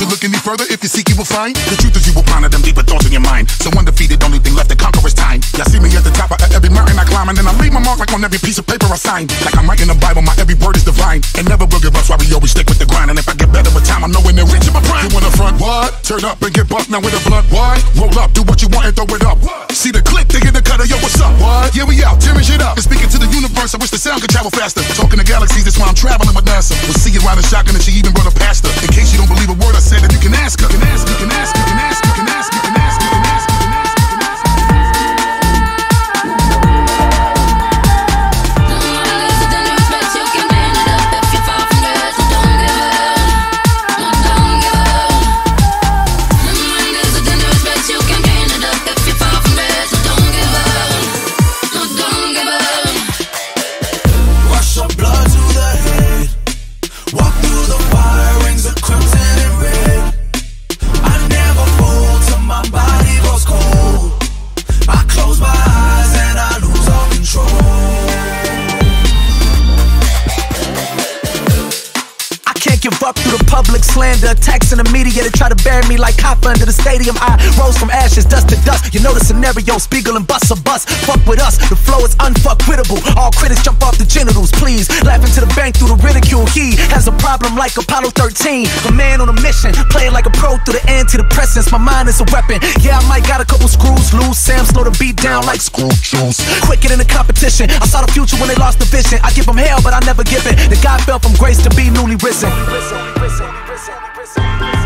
look any further, if you seek, you will find. The truth is you will ponder them deeper thoughts in your mind. So undefeated, only thing left to conquer is time. Y'all see me at the top of every mountain I climb, and then I leave my mark like on every piece of paper I sign. Like I'm writing the Bible, my every word is divine. And never will give up, so I be always stick with the grind. And if I get better with time, I know when they're reaching my prime. You wanna front, what? Turn up and get bucked now with a blunt, what? Roll up, do what you want and throw it up. What? See the click, they get the cutter, yo, what's up? What? Yeah, we out, tearing shit up. And speaking to the universe, I wish the sound could travel faster. Talking to galaxies, that's why I'm traveling with NASA. We'll see you riding shotgun and she even brought a pastor. In case you don't believe a word I said, then you can ask her. You can ask, you can ask, you can ask, you can ask, you can ask, you can ask, you can ask, you can ask. Give up through the public slander, attacks in the media to try to bury me like copper under the stadium. I rose from ashes, dust to dust. You know the scenario, Spiegel and bust a bus. Fuck with us, the flow is unfuckwittable. All critics jump off the genitals, please. Laughing to the bank through the ridicule. He has a problem like Apollo 13. A man on a mission, playing like a pro through the antidepressants. My mind is a weapon. Yeah, I might got a couple screws loose. Sam slow the beat down like screw juice. Quicker than the competition. I saw the future when they lost the vision. I give them hell, but I never give it. The guy fell from grace to be newly risen. Listen.